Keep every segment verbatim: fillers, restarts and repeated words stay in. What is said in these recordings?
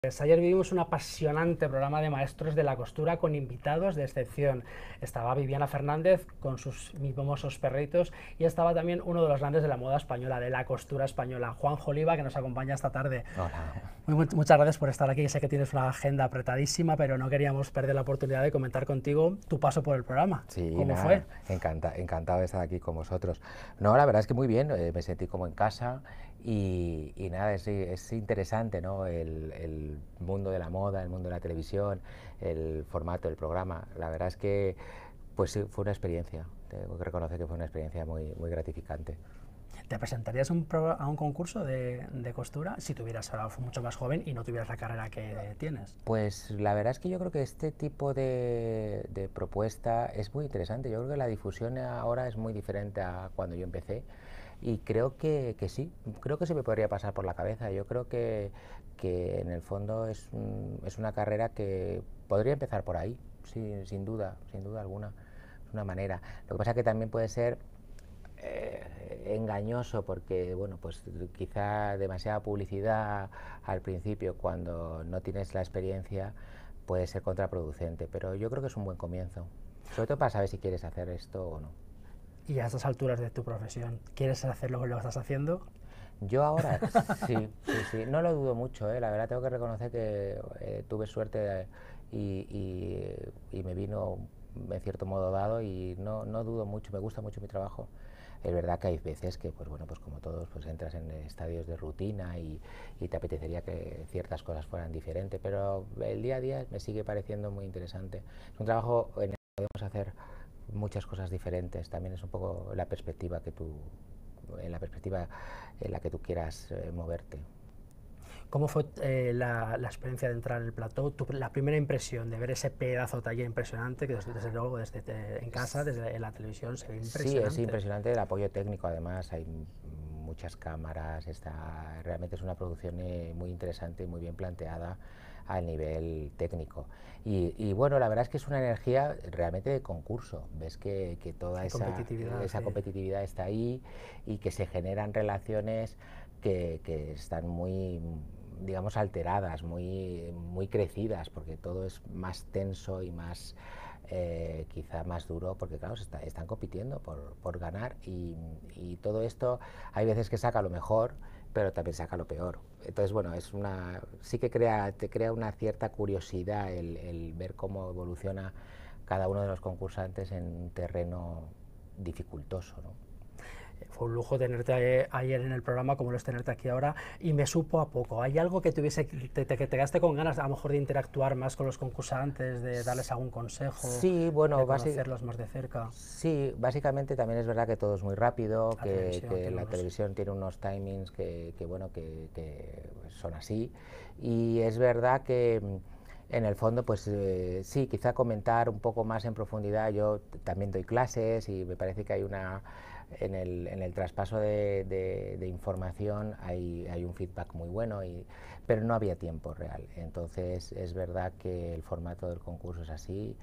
Pues ayer vivimos un apasionante programa de maestros de la costura con invitados de excepción. Estaba Viviana Fernández con sus mimosos perritos y estaba también uno de los grandes de la moda española, de la costura española, Juanjo Oliva, que nos acompaña esta tarde. Hola. Muy, muchas gracias por estar aquí. Sé que tienes una agenda apretadísima, pero no queríamos perder la oportunidad de comentar contigo tu paso por el programa. Sí, ¿Cómo fue? nada, encanta, encantado de estar aquí con vosotros. No, la verdad es que muy bien, eh, me sentí como en casa y, y nada, es, es interesante, ¿no? El, el mundo de la moda, el mundo de la televisión, el formato del programa. La verdad es que pues sí, fue una experiencia, tengo que reconocer que fue una experiencia muy, muy gratificante. ¿Te presentarías un pro, a un concurso de, de costura si tuvieras ahora mucho más joven y no tuvieras la carrera que tienes? Pues la verdad es que yo creo que este tipo de, de propuesta es muy interesante. Yo creo que la difusión ahora es muy diferente a cuando yo empecé y creo que, que sí, creo que se me podría pasar por la cabeza. Yo creo que, que en el fondo es, un, es una carrera que podría empezar por ahí, sí, sin duda, sin duda alguna. Es una manera. Lo que pasa que también puede ser eh, engañoso porque, bueno, pues quizá demasiada publicidad al principio cuando no tienes la experiencia puede ser contraproducente, pero yo creo que es un buen comienzo, sobre todo para saber si quieres hacer esto o no. Y a estas alturas de tu profesión, ¿quieres hacer lo que lo estás haciendo? Yo ahora, sí, sí, sí, no lo dudo mucho, ¿eh? La verdad tengo que reconocer que eh, tuve suerte y, y, y me vino en cierto modo dado y no, no dudo mucho, me gusta mucho mi trabajo. Es verdad que hay veces que, pues bueno, pues como todos, pues entras en estadios de rutina y, y te apetecería que ciertas cosas fueran diferentes, pero el día a día me sigue pareciendo muy interesante. Es un trabajo en el que podemos hacer muchas cosas diferentes, también es un poco la perspectiva que tú, en la perspectiva en la que tú quieras eh, moverte. ¿Cómo fue eh, la, la, experiencia de entrar en el plató? Tu, la primera impresión de ver ese pedazo de taller impresionante, que desde, desde luego desde te, en casa, desde en la televisión, se ve Sí, es impresionante. impresionante el apoyo técnico, además hay muchas cámaras, está, realmente es una producción eh, muy interesante y muy bien planteada al nivel técnico. Y, y, bueno, la verdad es que es una energía realmente de concurso, ves que, que toda Hay esa, competitividad, esa sí. competitividad está ahí y que se generan relaciones que, que están muy, digamos, alteradas, muy, muy crecidas, porque todo es más tenso y más... Eh, quizá más duro porque claro, se está, están compitiendo por, por ganar y, y todo esto hay veces que saca lo mejor pero también saca lo peor. Entonces, bueno, es una, sí que crea, te crea una cierta curiosidad el, el ver cómo evoluciona cada uno de los concursantes en un terreno dificultoso, ¿no? Fue un lujo tenerte ayer en el programa, como lo es tenerte aquí ahora, y me supo a poco. ¿Hay algo que tuviese, te, te, que te quedaste con ganas a lo mejor de interactuar más con los concursantes, de darles algún consejo, Sí, bueno, de basi conocerlos más de cerca? sí, básicamente también es verdad que todo es muy rápido, La que, televisión que tiene la unos... televisión tiene unos timings que, que bueno, que, que son así. Y es verdad que mm, en el fondo, pues eh, sí, quizá comentar un poco más en profundidad. Yo también doy clases y me parece que hay una, en el, en el traspaso de, de, de información hay, hay un feedback muy bueno, y, pero no había tiempo real. Entonces es verdad que el formato del concurso es así.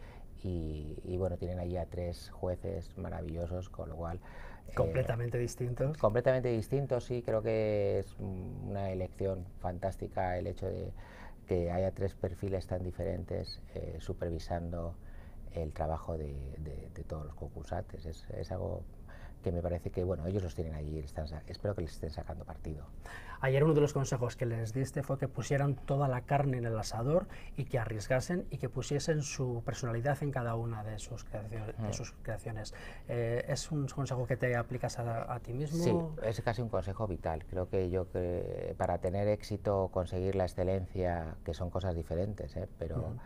Y, y bueno, tienen allí a tres jueces maravillosos, con lo cual eh, completamente distintos. completamente distintos. Sí, creo que es una elección fantástica el hecho de que haya tres perfiles tan diferentes eh, supervisando el trabajo de, de, de todos los concursantes. Es, es algo que me parece que, bueno, ellos los tienen allí, están, espero que les estén sacando partido. Ayer uno de los consejos que les diste fue que pusieran toda la carne en el asador y que arriesgasen y que pusiesen su personalidad en cada una de sus, creacio de sus creaciones. Eh, ¿Es un consejo que te aplicas a, a ti Sí, mismo? es casi un consejo vital. Creo que yo que para tener éxito, conseguir la excelencia, que son cosas diferentes, ¿eh? pero uh -huh.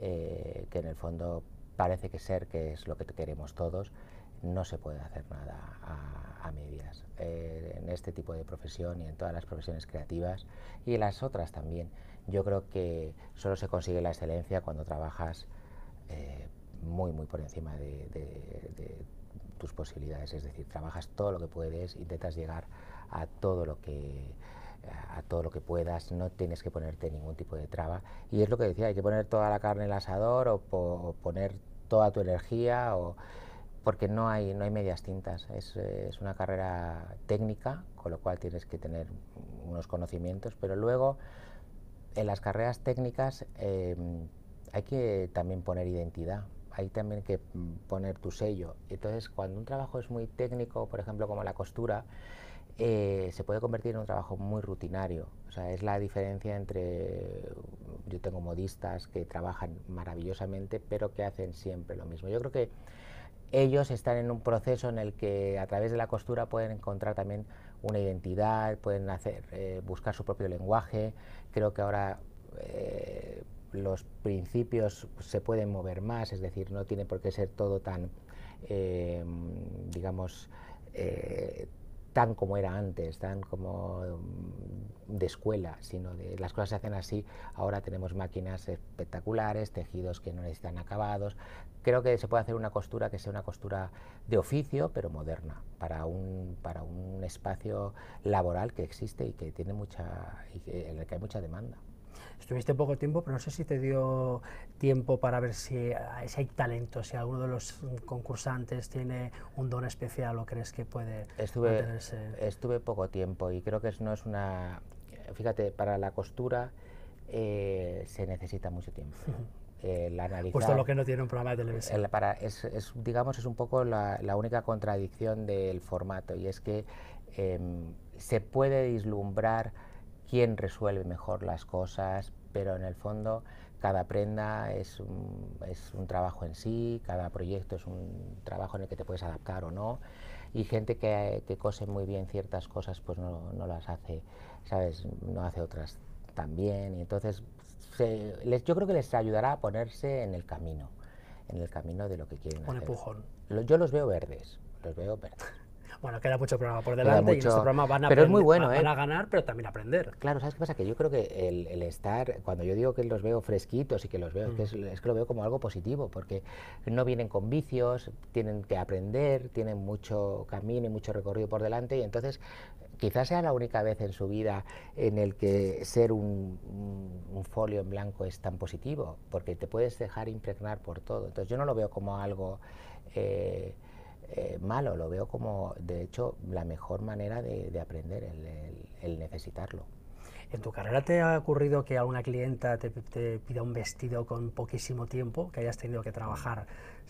eh, que en el fondo parece que ser que es lo que queremos todos, no se puede hacer nada a, a medias. Eh, en este tipo de profesión y en todas las profesiones creativas y en las otras también, yo creo que solo se consigue la excelencia cuando trabajas eh, muy, muy por encima de, de, de tus posibilidades, es decir, trabajas todo lo que puedes, intentas llegar a todo lo que a todo lo que puedas, no tienes que ponerte ningún tipo de traba, y es lo que decía, hay que poner toda la carne en el asador o, po o poner toda tu energía, o, porque no hay, no hay medias tintas, es, es una carrera técnica, con lo cual tienes que tener unos conocimientos, pero luego en las carreras técnicas eh, hay que también poner identidad, hay también que poner tu sello. Entonces, cuando un trabajo es muy técnico, por ejemplo, como la costura, eh, se puede convertir en un trabajo muy rutinario. O sea, es la diferencia entre, yo tengo modistas que trabajan maravillosamente, pero que hacen siempre lo mismo. Yo creo que ellos están en un proceso en el que a través de la costura pueden encontrar también una identidad, pueden hacer, eh, buscar su propio lenguaje. Creo que ahora eh, los principios se pueden mover más, es decir, no tiene por qué ser todo tan, eh, digamos, eh, tan como era antes, tan como de escuela, sino de las cosas se hacen así. Ahora tenemos máquinas espectaculares, tejidos que no necesitan acabados. Creo que se puede hacer una costura que sea una costura de oficio, pero moderna, para un, para un espacio laboral que existe y que tiene mucha, y que, en el que hay mucha demanda. Estuviste poco tiempo, pero no sé si te dio tiempo para ver si, si hay talento, si alguno de los concursantes tiene un don especial o crees que puede estuve, mantenerse. Estuve poco tiempo y creo que no es una... Fíjate, para la costura eh, se necesita mucho tiempo. El analizar, Puesto lo que no tiene un programa de televisión. El, para, es, es, digamos, es un poco la, la única contradicción del formato, y es que eh, se puede vislumbrar quién resuelve mejor las cosas, pero en el fondo cada prenda es un, es un trabajo en sí, cada proyecto es un trabajo en el que te puedes adaptar o no, y gente que, que cose muy bien ciertas cosas pues no, no las hace, ¿sabes? No hace otras tan bien, y entonces se, les, yo creo que les ayudará a ponerse en el camino, en el camino de lo que quieren Un hacer. empujón. Lo, yo los veo verdes, los veo verdes. Bueno, queda mucho programa por delante mucho, y en este programa van a, pero es muy bueno, van ¿eh? a ganar, pero también aprender. Claro, ¿sabes qué pasa? Que yo creo que el, el estar, cuando yo digo que los veo fresquitos y que los veo, mm. es, que es, es que lo veo como algo positivo, porque no vienen con vicios, tienen que aprender, tienen mucho camino y mucho recorrido por delante, y entonces quizás sea la única vez en su vida en el que ser un, un, un folio en blanco es tan positivo, porque te puedes dejar impregnar por todo. Entonces yo no lo veo como algo eh, eh, malo, lo veo como, de hecho, la mejor manera de, de aprender, el, el, el necesitarlo. ¿En tu carrera te ha ocurrido que alguna clienta te, te pida un vestido con poquísimo tiempo, que hayas tenido que trabajar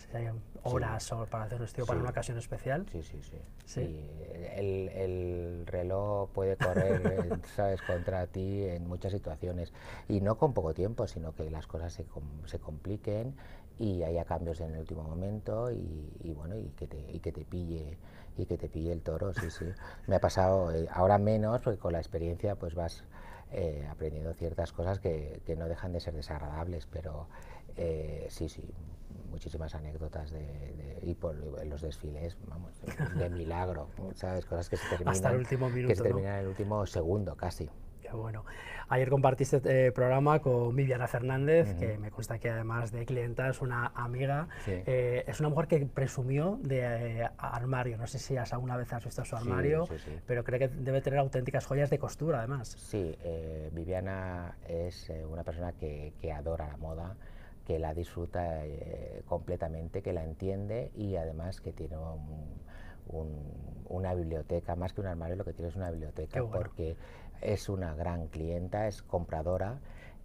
horas sí. o para hacer un vestido sí. para una ocasión especial? Sí, sí, sí. ¿Sí? Y el, el reloj puede correr, ¿sabes?, contra ti en muchas situaciones. Y no con poco tiempo, sino que las cosas se, se compliquen y haya cambios en el último momento y, y bueno, y que te, y que te pille y que te pille el toro, sí, sí. Me ha pasado, eh, ahora menos, porque con la experiencia pues vas eh, aprendiendo ciertas cosas que, que no dejan de ser desagradables, pero eh, sí, sí, muchísimas anécdotas de, de, y por en los desfiles, vamos, de, de milagro, ¿sabes? Cosas que se terminan, hasta el último minuto, que se terminan ¿no? en el último segundo, casi. Qué bueno. Ayer compartiste eh, programa con Viviana Fernández, uh-huh. que me consta que además de clienta es una amiga. Sí. Eh, es una mujer que presumió de eh, armario. No sé si has, alguna vez has visto su armario, sí, sí, sí. pero creo que debe tener auténticas joyas de costura, además. Sí, eh, Viviana es eh, una persona que, que adora la moda, que la disfruta eh, completamente, que la entiende y además que tiene un, un, una biblioteca, más que un armario, lo que tiene es una biblioteca, bueno. porque es una gran clienta, es compradora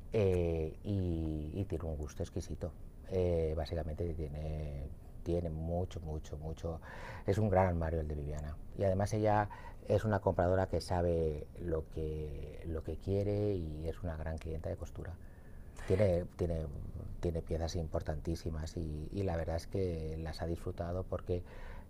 eh, y, y tiene un gusto exquisito. Eh, básicamente tiene, tiene mucho, mucho, mucho. Es un gran armario el de Viviana. Y además ella es una compradora que sabe lo que, lo que quiere y es una gran clienta de costura. Tiene, tiene, tiene piezas importantísimas y, y la verdad es que las ha disfrutado porque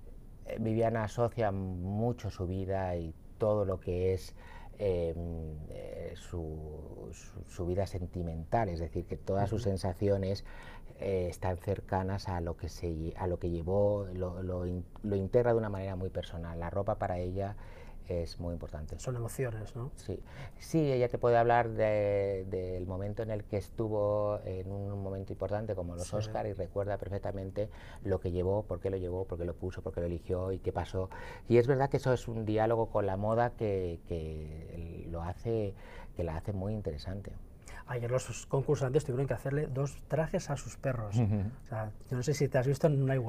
Viviana asocia mucho su vida y todo lo que es Eh, eh, su, su, su vida sentimental, es decir, que todas uh-huh. sus sensaciones eh, están cercanas a lo que, se, a lo que llevó, lo, lo, in, lo integra de una manera muy personal. La ropa para ella es muy importante. Son emociones, ¿no? Sí, sí, ella te puede hablar de, del momento en el que estuvo en un momento importante como los sí. Oscar y recuerda perfectamente lo que llevó, por qué lo llevó, por qué lo puso, por qué lo eligió y qué pasó. Y es verdad que eso es un diálogo con la moda que, que lo hace, que la hace muy interesante. Ayer los concursantes tuvieron que hacerle dos trajes a sus perros. Uh-huh. O sea, yo no sé si te has visto en una igual.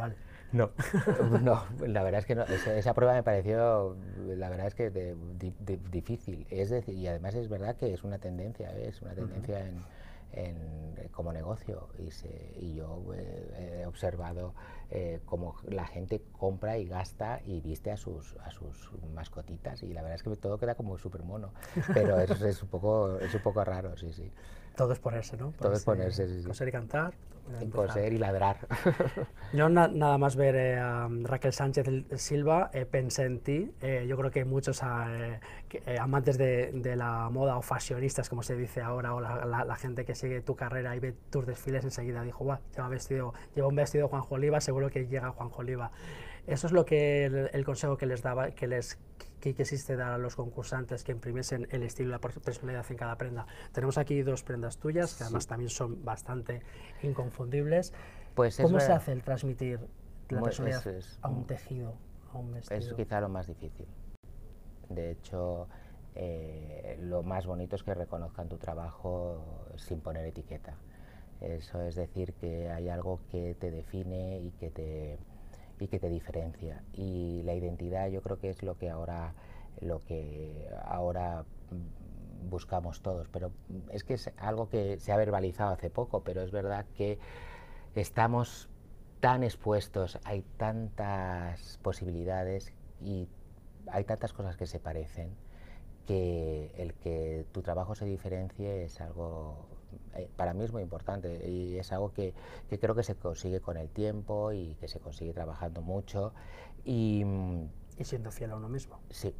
No, no, la verdad es que no. Esa, esa prueba me pareció, la verdad es que de, di, di, difícil. Es decir, y además es verdad que es una tendencia, ¿eh? Es una tendencia uh-huh. en, en, como negocio. Y, se, y yo eh, he observado eh, cómo la gente compra y gasta y viste a sus, a sus mascotitas. Y la verdad es que todo queda como súper mono. Pero es, es, un poco, es un poco raro, sí, sí. Todo es ponerse, ¿no? Todo es ponerse, sí, sí. Coser y cantar. Coser y ladrar. Yo na nada más ver eh, a Raquel Sánchez Silva, eh, pensé en ti. Eh, yo creo que muchos eh, que, eh, amantes de, de la moda o fashionistas, como se dice ahora, o la, la, la gente que sigue tu carrera y ve tus desfiles, enseguida dijo, guau, lleva, vestido, lleva un vestido Juanjo Oliva, seguro que llega Juanjo Oliva. Eso es lo que el, el consejo que les daba, que les que quisiste dar a los concursantes, que imprimiesen el estilo y la personalidad en cada prenda. Tenemos aquí dos prendas tuyas, que además sí. también son bastante inconfundibles. Pues ¿Cómo es se hace el transmitir la muy, personalidad es, es, a un tejido, a un vestido? Es quizá lo más difícil. De hecho, eh, lo más bonito es que reconozcan tu trabajo sin poner etiqueta. Eso es decir, que hay algo que te define y que te, y que te diferencia. Y la identidad yo creo que es lo que ahora, lo que ahora buscamos todos. Pero es que es algo que se ha verbalizado hace poco, pero es verdad que estamos tan expuestos, hay tantas posibilidades y hay tantas cosas que se parecen, que el que tu trabajo se diferencie es algo, eh, para mí es muy importante, y es algo que, que creo que se consigue con el tiempo y que se consigue trabajando mucho. Y, y siendo fiel a uno mismo. Sí.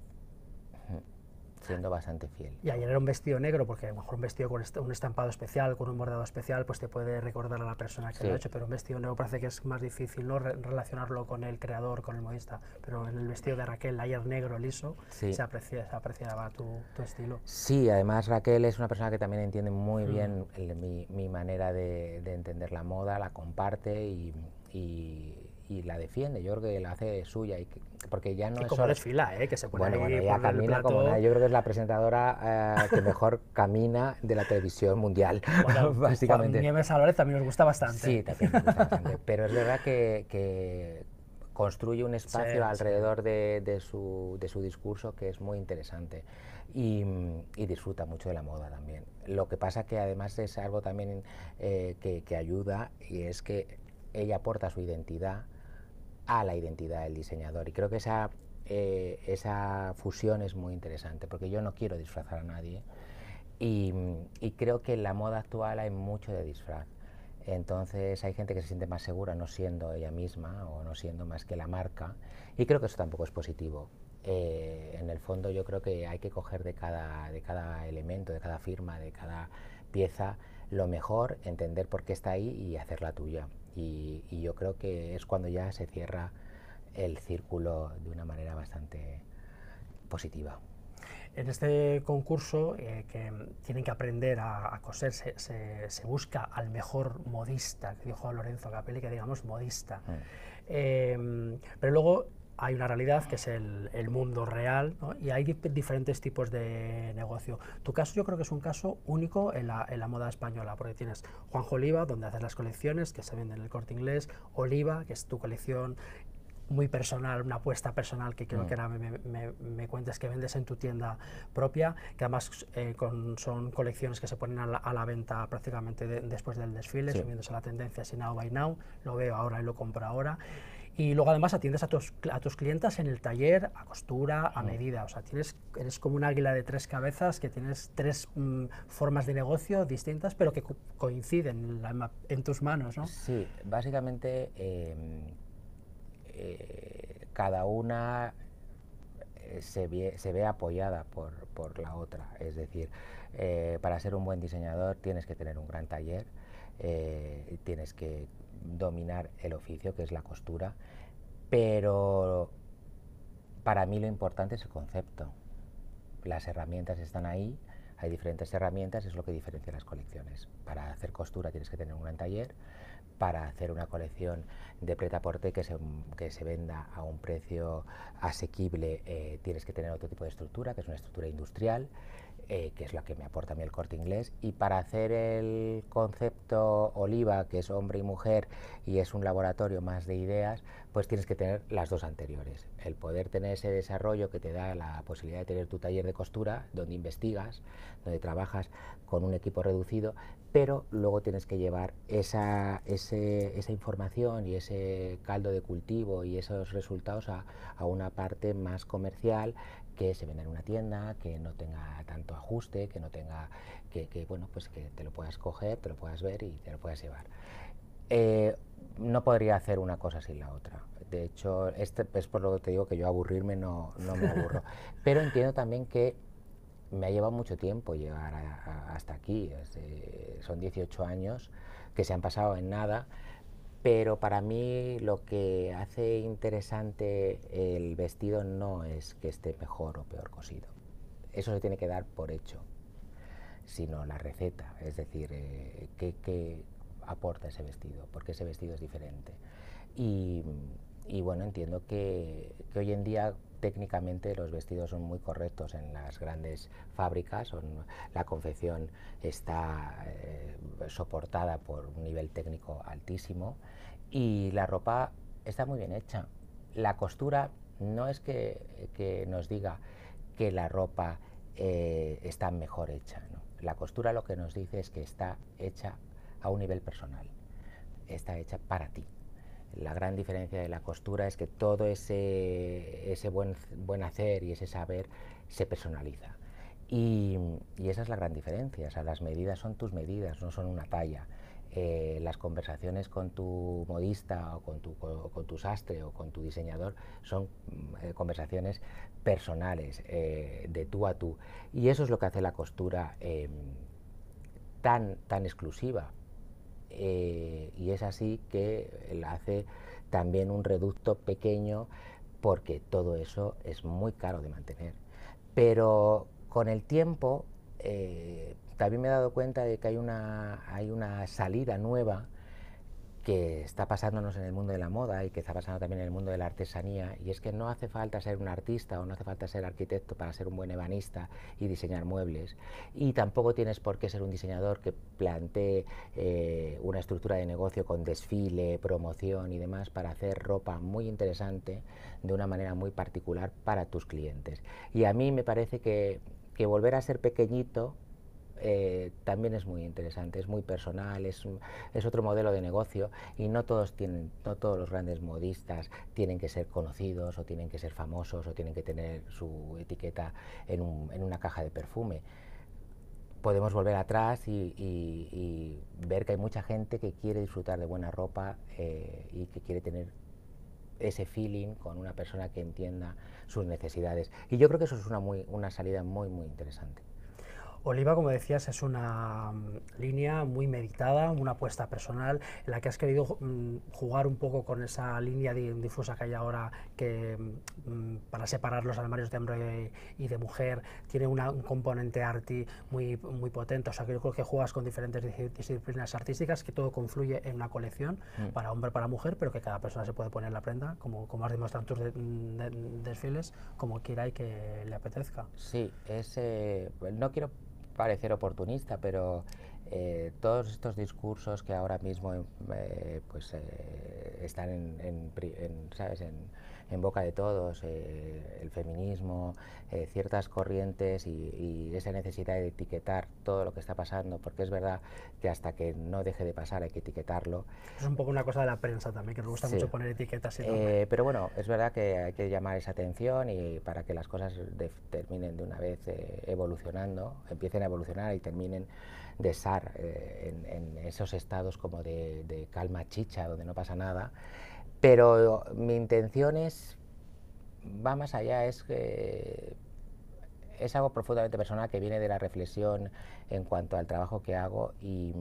Siendo bastante fiel. Y ayer era un vestido negro, porque a lo mejor un vestido con un estampado especial, con un bordado especial, pues te puede recordar a la persona que sí. lo ha hecho, pero un vestido negro parece que es más difícil, ¿no?, Re relacionarlo con el creador, con el modista, pero en el vestido de Raquel, ayer negro, liso, sí. se, aprecia, se apreciaba tu, tu estilo. Sí, además Raquel es una persona que también entiende muy mm. bien el, mi, mi manera de, de entender la moda, la comparte y, y y la defiende, yo creo que la hace suya, y que, porque ya no y es como solo... desfila, ¿eh? Que se pone bueno, ahí bueno, ella camina como nada, yo creo que es la presentadora eh, que mejor camina de la televisión mundial, bueno, básicamente. Juan Nieves Álvarez también nos gusta bastante. Sí, también nos gusta bastante, pero es verdad que, que construye un espacio sí, alrededor sí. de, de, su, de su discurso que es muy interesante. Y, y disfruta mucho de la moda también. Lo que pasa que además es algo también eh, que, que ayuda, y es que ella aporta su identidad a la identidad del diseñador, y creo que esa, eh, esa fusión es muy interesante, porque yo no quiero disfrazar a nadie, y, y creo que en la moda actual hay mucho de disfraz. Entonces hay gente que se siente más segura no siendo ella misma o no siendo más que la marca, y creo que eso tampoco es positivo. Eh, en el fondo yo creo que hay que coger de cada, de cada elemento, de cada firma, de cada pieza lo mejor, entender por qué está ahí y hacerla tuya. Y, y yo creo que es cuando ya se cierra el círculo de una manera bastante positiva. En este concurso eh, que tienen que aprender a, a coser, se, se, se busca al mejor modista, que dijo Lorenzo Capelli, que digamos modista. Mm. Eh, pero luego hay una realidad que es el, el mundo real, ¿no? Y hay dif diferentes tipos de negocio. Tu caso yo creo que es un caso único en la, en la moda española, porque tienes Juanjo Oliva, donde haces las colecciones que se venden en el Corte Inglés, Oliva, que es tu colección muy personal, una apuesta personal que creo mm. que ahora me, me, me cuentes que vendes en tu tienda propia, que además eh, con, son colecciones que se ponen a la, a la venta prácticamente de, después del desfile, sí. subiéndose la tendencia si now by now, lo veo ahora y lo compro ahora. Y luego además atiendes a tus, a tus clientas en el taller, a costura, a medida, o sea, tienes, eres como un águila de tres cabezas, que tienes tres mm, formas de negocio distintas, pero que co coinciden en, la, en tus manos, ¿no? Sí, básicamente eh, eh, cada una eh, se, ve, se ve apoyada por, por la otra, es decir, eh, para ser un buen diseñador tienes que tener un gran taller, eh, tienes que dominar el oficio, que es la costura, pero para mí lo importante es el concepto. Las herramientas están ahí, hay diferentes herramientas, es lo que diferencia las colecciones. Para hacer costura tienes que tener un gran taller, para hacer una colección de prêt-à-porter que se, que se venda a un precio asequible eh, tienes que tener otro tipo de estructura, que es una estructura industrial. eh, que es la que me aporta a mí el Corte Inglés, y para hacer el concepto Oliva, que es hombre y mujer y es un laboratorio más de ideas, pues tienes que tener las dos anteriores. El poder tener ese desarrollo que te da la posibilidad de tener tu taller de costura, donde investigas, donde trabajas con un equipo reducido, pero luego tienes que llevar esa, ese, esa información y ese caldo de cultivo y esos resultados a, a una parte más comercial, que se venda en una tienda, que no tenga tanto ajuste, que no tenga, que, que bueno, pues que te lo puedas coger, te lo puedas ver y te lo puedas llevar. Eh, no podría hacer una cosa sin la otra. De hecho, este es por lo que te digo que yo aburrirme no, no me aburro. Pero entiendo también que me ha llevado mucho tiempo llegar a, a, hasta aquí. Es, eh, son dieciocho años que se han pasado en nada. Pero para mí lo que hace interesante el vestido no es que esté mejor o peor cosido. Eso se tiene que dar por hecho, sino la receta, es decir, eh, qué, qué aporta ese vestido, porque ese vestido es diferente. Y, y bueno, entiendo que, que hoy en día técnicamente los vestidos son muy correctos en las grandes fábricas, son, la confección está eh, soportada por un nivel técnico altísimo y la ropa está muy bien hecha. La costura no es que, que nos diga que la ropa eh, está mejor hecha, ¿no? La costura lo que nos dice es que está hecha a un nivel personal, está hecha para ti. La gran diferencia de la costura es que todo ese, ese buen, buen hacer y ese saber se personaliza. Y, y esa es la gran diferencia, o sea, las medidas son tus medidas, no son una talla. Eh, las conversaciones con tu modista o con tu, con, con tu sastre o con tu diseñador son eh, conversaciones personales, eh, de tú a tú. Y eso es lo que hace la costura eh, tan, tan exclusiva. Eh, y es así que la hace también un reducto pequeño, porque todo eso es muy caro de mantener. Pero con el tiempo eh, también me he dado cuenta de que hay una, hay una salida nueva que está pasándonos en el mundo de la moda y que está pasando también en el mundo de la artesanía, y es que no hace falta ser un artista o no hace falta ser arquitecto para ser un buen ebanista y diseñar muebles, y tampoco tienes por qué ser un diseñador que plantee eh, una estructura de negocio con desfile, promoción y demás para hacer ropa muy interesante de una manera muy particular para tus clientes. Y a mí me parece que, que volver a ser pequeñito Eh, también es muy interesante, es muy personal, es, un, es otro modelo de negocio, y no todos tienen, no todos los grandes modistas tienen que ser conocidos o tienen que ser famosos o tienen que tener su etiqueta en, un, en una caja de perfume. Podemos volver atrás y, y, y ver que hay mucha gente que quiere disfrutar de buena ropa eh, y que quiere tener ese feeling con una persona que entienda sus necesidades, y yo creo que eso es una, muy, una salida muy muy interesante. Oliva, como decías, es una um, línea muy meditada, una apuesta personal, en la que has querido um, jugar un poco con esa línea difusa que hay ahora, que um, para separar los armarios de hombre y de mujer tiene una, un componente arty muy, muy potente. O sea, que yo creo que juegas con diferentes disciplinas artísticas, que todo confluye en una colección mm. para hombre, para mujer, pero que cada persona se puede poner la prenda, como, como has demostrado en tus de, de, desfiles, como quiera y que le apetezca. Sí, es, eh, no quiero parecer oportunista, pero eh, todos estos discursos que ahora mismo eh, pues, eh, están en, en, en, ¿sabes? en, en boca de todos, eh, el feminismo, eh, ciertas corrientes y, y esa necesidad de etiquetar todo lo que está pasando, porque es verdad que hasta que no deje de pasar hay que etiquetarlo. Es un poco una cosa de la prensa también, que nos gusta sí. mucho poner etiquetas y eh, pero bueno, es verdad que hay que llamar esa atención, y para que las cosas de, terminen de una vez eh, evolucionando, empiecen a evolucionar y terminen de estar eh, en, en esos estados como de, de calma chicha, donde no pasa nada. Pero mi intención es, va más allá, es que es algo profundamente personal que viene de la reflexión en cuanto al trabajo que hago, y,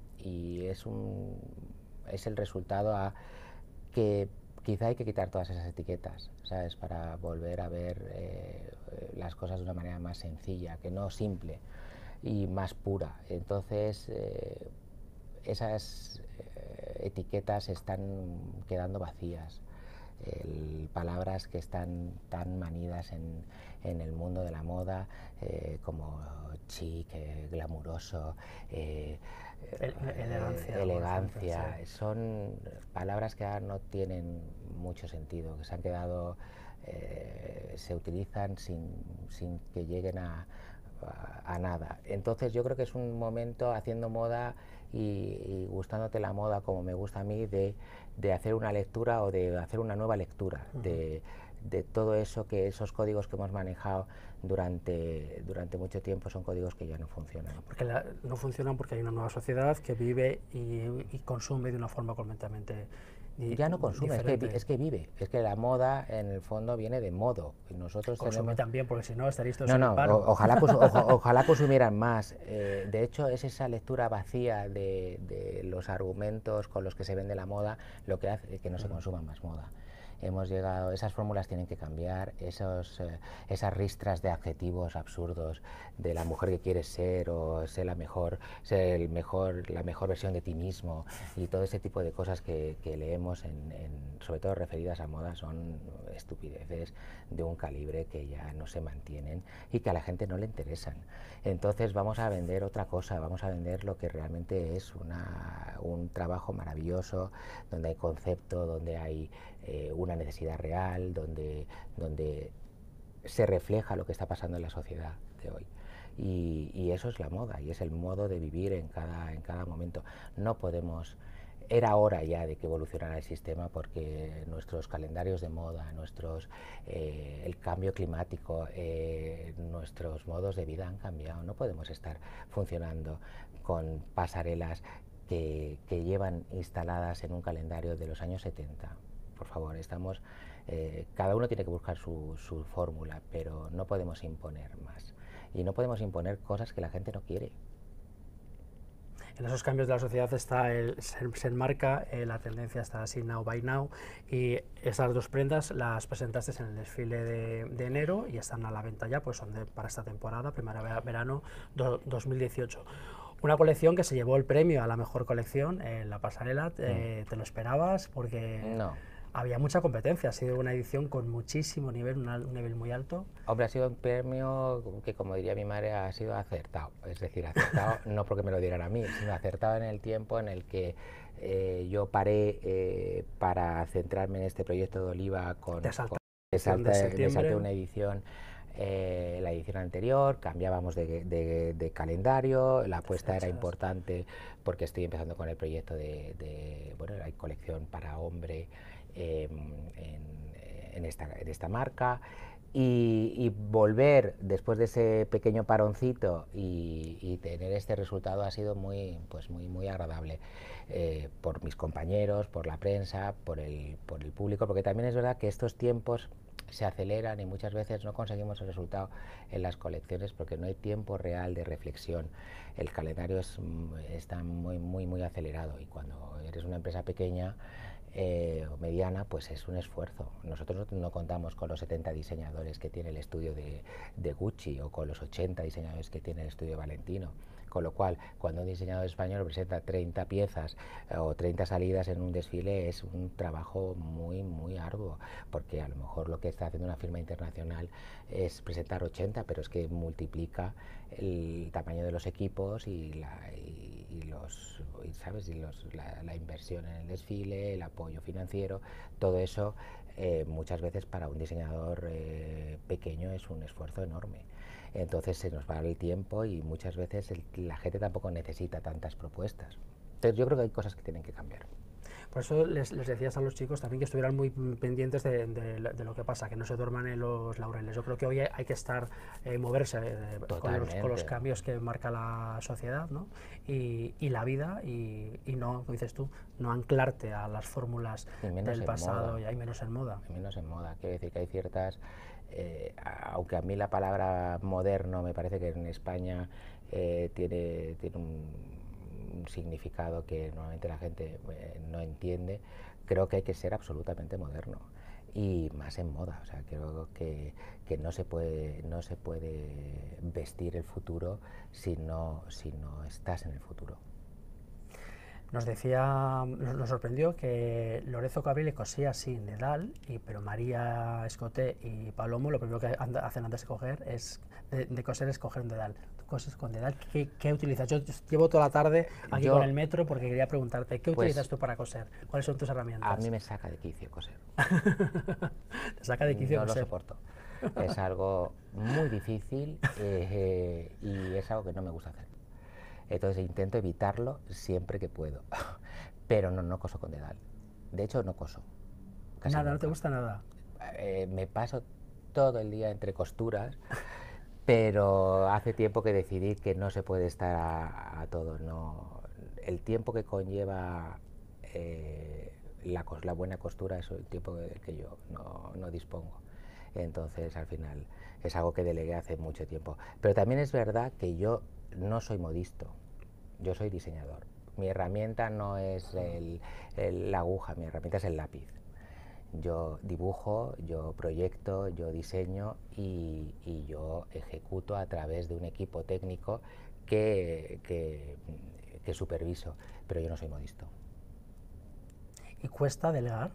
y es, un, es el resultado a que quizá hay que quitar todas esas etiquetas, ¿sabes? Para volver a ver eh, las cosas de una manera más sencilla, que no simple, y más pura. Entonces, eh, esas eh, etiquetas están quedando vacías. el, palabras que están tan manidas en, en el mundo de la moda, eh, como chic, eh, glamuroso, eh, El, elegancia, eh, elegancia, por ejemplo, sí. son palabras que ahora no tienen mucho sentido, que se han quedado, eh, se utilizan sin, sin que lleguen a, a, a nada. Entonces yo creo que es un momento, haciendo moda y, y gustándote la moda como me gusta a mí, de, de hacer una lectura o de hacer una nueva lectura uh-huh. de, de todo eso, que esos códigos que hemos manejado durante, durante mucho tiempo son códigos que ya no funcionan. Porque la, no funcionan porque hay una nueva sociedad que vive y, y consume de una forma completamente di, ya no consume, es que, es que vive, es que la moda en el fondo viene de modo. Y nosotros consume tenemos... también, porque si no estaréis todos no, en no, el paro. O, ojalá, cons o, ojalá consumieran más. Eh, de hecho, es esa lectura vacía de, de los argumentos con los que se vende la moda lo que hace que no se consuma más moda. Hemos llegado, esas fórmulas tienen que cambiar, esos, eh, esas ristras de adjetivos absurdos de la mujer que quieres ser, o ser la mejor, ser el mejor, la mejor versión de ti mismo, y todo ese tipo de cosas que, que leemos, en, en, sobre todo referidas a moda, son estupideces de un calibre que ya no se mantienen y que a la gente no le interesan. Entonces vamos a vender otra cosa, vamos a vender lo que realmente es una, un trabajo maravilloso, donde hay concepto, donde hay eh, una necesidad real, donde, donde se refleja lo que está pasando en la sociedad de hoy. Y, y eso es la moda, y es el modo de vivir en cada, en cada momento. No podemos... Era hora ya de que evolucionara el sistema, porque nuestros calendarios de moda, nuestros, eh, el cambio climático, eh, nuestros modos de vida han cambiado. No podemos estar funcionando con pasarelas que, que llevan instaladas en un calendario de los años setenta. Por favor, estamos, eh, cada uno tiene que buscar su, su fórmula, pero no podemos imponer más. Y no podemos imponer cosas que la gente no quiere. En esos cambios de la sociedad está el, se, se enmarca eh, la tendencia está así now by now, y esas dos prendas las presentaste en el desfile de, de enero y están a la venta ya, pues son de, para esta temporada, primavera-verano dos mil dieciocho. Una colección que se llevó el premio a la mejor colección en la pasarela. Eh, ¿Te lo esperabas? Porque no. había mucha competencia, ha sido una edición con muchísimo nivel, una, un nivel muy alto. Hombre, ha sido un premio que, como diría mi madre, ha sido acertado. Es decir, acertado no porque me lo dieran a mí, sino acertado en el tiempo en el que eh, yo paré eh, para centrarme en este proyecto de Oliva con... Te salta, con me salta, de me salté una edición, eh, la edición anterior, cambiábamos de, de, de calendario, la apuesta era importante porque estoy empezando con el proyecto de, de bueno, hay colección para hombre, Eh, en, en, esta, en esta marca, y, y volver después de ese pequeño paroncito y, y tener este resultado ha sido muy, pues muy, muy agradable, eh, por mis compañeros, por la prensa, por el, por el público, porque también es verdad que estos tiempos se aceleran y muchas veces no conseguimos el resultado en las colecciones porque no hay tiempo real de reflexión. El calendario es, está muy, muy, muy acelerado, y cuando eres una empresa pequeña Eh, o mediana, pues es un esfuerzo. Nosotros no, no contamos con los setenta diseñadores que tiene el estudio de, de Gucci, o con los ochenta diseñadores que tiene el estudio de Valentino, con lo cual cuando un diseñador español presenta treinta piezas eh, o treinta salidas en un desfile, es un trabajo muy muy arduo, porque a lo mejor lo que está haciendo una firma internacional es presentar ochenta, pero es que multiplica el tamaño de los equipos y la, y, y los y, ¿sabes? Y los, la, la inversión en el desfile, el apoyo financiero, todo eso, eh, muchas veces para un diseñador eh, pequeño es un esfuerzo enorme. Entonces se nos va el tiempo y muchas veces el, la gente tampoco necesita tantas propuestas. Entonces yo creo que hay cosas que tienen que cambiar. Por eso les, les decías a los chicos también que estuvieran muy pendientes de, de, de lo que pasa, que no se duerman en los laureles. Yo creo que hoy hay que estar, eh, moverse eh, con, los, con los cambios que marca la sociedad, ¿no? y, y la vida, y, y no, como dices tú, no anclarte a las fórmulas del pasado, y hay menos en moda. Hay menos en moda, quiere decir que hay ciertas... Eh, aunque a mí la palabra moderno me parece que en España eh, tiene, tiene un, un significado que normalmente la gente eh, no entiende, creo que hay que ser absolutamente moderno, y más en moda. O sea, creo que, que no se puede, no se puede vestir el futuro si no, si no estás en el futuro. Nos decía, nos, nos sorprendió que Lorenzo Cabrile cosía así Nedal, y, pero María Escoté y Palomo lo primero que anda, hacen antes de coger es de, de coser es coger un dedal. Tú coses con dedal, ¿qué, qué utilizas? Yo llevo toda la tarde aquí con Yo, el metro porque quería preguntarte, ¿qué utilizas pues, tú para coser? ¿Cuáles son tus a mí herramientas? me saca de quicio coser. Te saca de quicio No lo coser. soporto. Es algo muy difícil eh, y es algo que no me gusta hacer. Entonces intento evitarlo siempre que puedo. Pero no, no coso con dedal. De hecho, no coso. Casi Nada, no te nunca. gusta nada. Eh, me paso todo el día entre costuras, pero hace tiempo que decidí que no se puede estar a, a todo. No, el tiempo que conlleva eh, la, la buena costura es el tiempo del que yo no, no dispongo. Entonces, al final, es algo que delegué hace mucho tiempo. Pero también es verdad que yo no soy modisto, yo soy diseñador. Mi herramienta no es el, el, la aguja, mi herramienta es el lápiz. Yo dibujo, yo proyecto, yo diseño y, y yo ejecuto a través de un equipo técnico que, que, que superviso, pero yo no soy modisto. ¿Y cuesta delegar?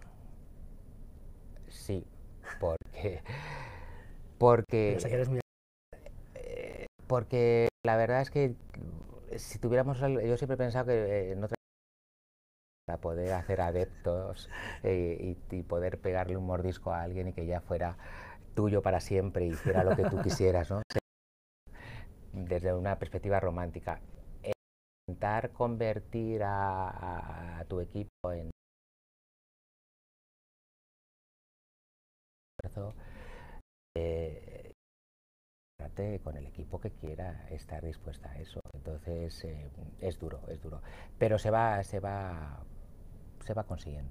Sí, porque, Yo sé que porque, eres muy... porque la verdad es que si tuviéramos, yo siempre he pensado que en otra para poder hacer adeptos eh, y, y poder pegarle un mordisco a alguien y que ya fuera tuyo para siempre y hiciera lo que tú quisieras, ¿no? Desde una perspectiva romántica. Intentar convertir a, a, a tu equipo en esfuerzo, eh, con el equipo que quiera estar dispuesta a eso. Entonces eh, es duro, es duro. Pero se va, se va, se va consiguiendo.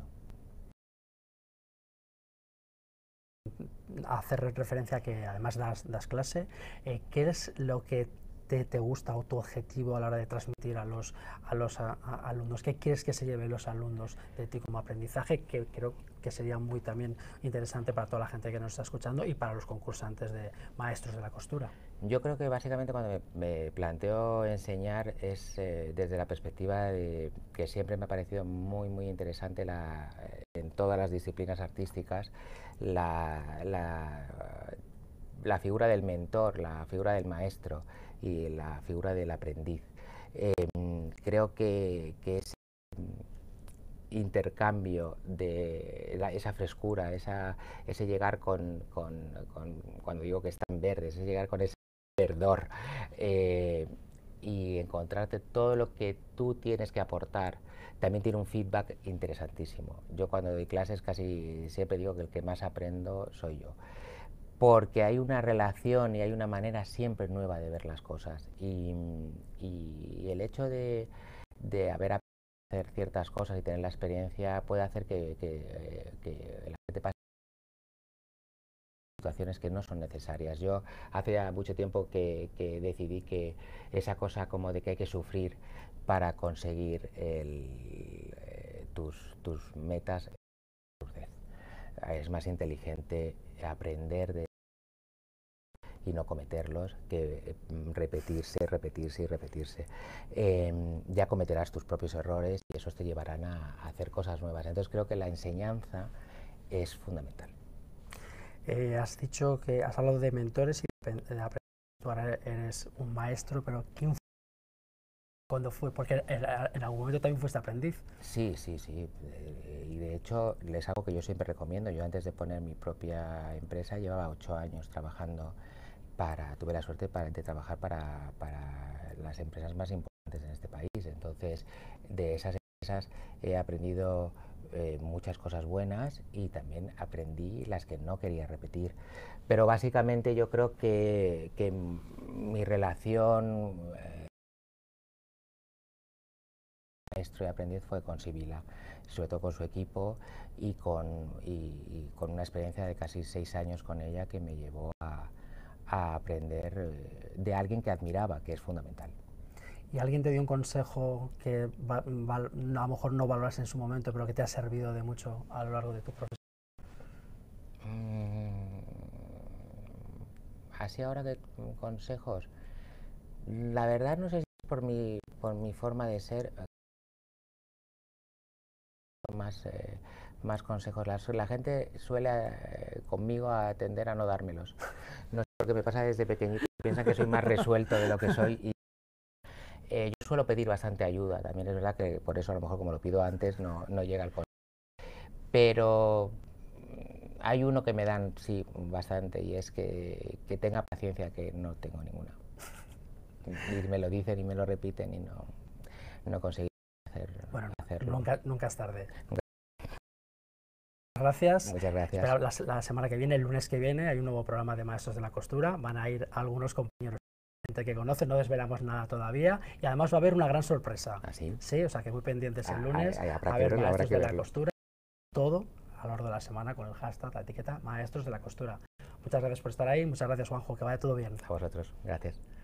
Hacer referencia a que además das, das clase, eh, ¿qué es lo que te, te gusta o tu objetivo a la hora de transmitir a los, a los a, a alumnos? ¿Qué quieres que se lleven los alumnos de ti como aprendizaje? Que creo que sería muy también interesante para toda la gente que nos está escuchando y para los concursantes de maestros de la costura. Yo creo que básicamente cuando me, me planteo enseñar es eh, desde la perspectiva de que siempre me ha parecido muy muy interesante la, en todas las disciplinas artísticas la, la, la figura del mentor, la figura del maestro y la figura del aprendiz. Eh, creo que, que ese intercambio de la, esa frescura, esa, ese llegar con, con, con, cuando digo que están verdes, ese llegar con ese verdor eh, y encontrarte todo lo que tú tienes que aportar, también tiene un feedback interesantísimo. Yo cuando doy clases casi siempre digo que el que más aprendo soy yo, porque hay una relación y hay una manera siempre nueva de ver las cosas y, y el hecho de, de haber aprendido a hacer ciertas cosas y tener la experiencia puede hacer que, que, que la gente pase situaciones que no son necesarias. Yo hace ya mucho tiempo que, que decidí que esa cosa como de que hay que sufrir para conseguir el, eh, tus, tus metas es más inteligente aprender de y no cometerlos que repetirse, repetirse y repetirse. Eh, ya cometerás tus propios errores y esos te llevarán a, a hacer cosas nuevas. Entonces creo que la enseñanza es fundamental. Eh, has dicho que has hablado de mentores y de aprendizaje. Tú ahora eres un maestro, pero ¿quién fue? ¿Cuándo fue? Porque en algún momento también fuiste aprendiz. Sí, sí, sí. Eh, y de hecho es algo que yo siempre recomiendo. Yo antes de poner mi propia empresa llevaba ocho años trabajando para, tuve la suerte para, de trabajar para, para las empresas más importantes en este país. Entonces, de esas empresas he aprendido eh, muchas cosas buenas y también aprendí las que no quería repetir. Pero básicamente yo creo que, que mi relación eh, maestro y aprendiz fue con Sibila, sobre todo con su equipo y con, y, y con una experiencia de casi seis años con ella que me llevó a, a aprender de alguien que admiraba, que es fundamental. ¿Y alguien te dio un consejo que va, va, a lo mejor no valoras en su momento, pero que te ha servido de mucho a lo largo de tu profesión? Mm, así ahora de consejos, la verdad no sé si es por mi, por mi forma de ser, más, eh, más consejos. La, la gente suele eh, conmigo a tender a no dármelos. No sé por qué me pasa desde pequeñito, piensan que soy más resuelto de lo que soy. Y, eh, yo suelo pedir bastante ayuda, también es verdad que por eso a lo mejor como lo pido antes no, no llega el consejo. Pero hay uno que me dan, sí, bastante, y es que, que tenga paciencia, que no tengo ninguna. Y me lo dicen y me lo repiten y no, no consigo hacer, bueno, hacerlo. Nunca, nunca es tarde. Nunca. Gracias. Muchas gracias. Espero la, la semana que viene, el lunes que viene, hay un nuevo programa de Maestros de la Costura. Van a ir algunos compañeros que conocen, no desvelamos nada todavía, y además va a haber una gran sorpresa. ¿Ah, sí? Sí, o sea que muy pendientes el Ah, lunes hay, hay, a ver Maestros de la verlo. Costura, todo a lo largo de la semana con el hashtag, la etiqueta Maestros de la Costura. Muchas gracias por estar ahí, muchas gracias Juanjo, que vaya todo bien. A vosotros, gracias.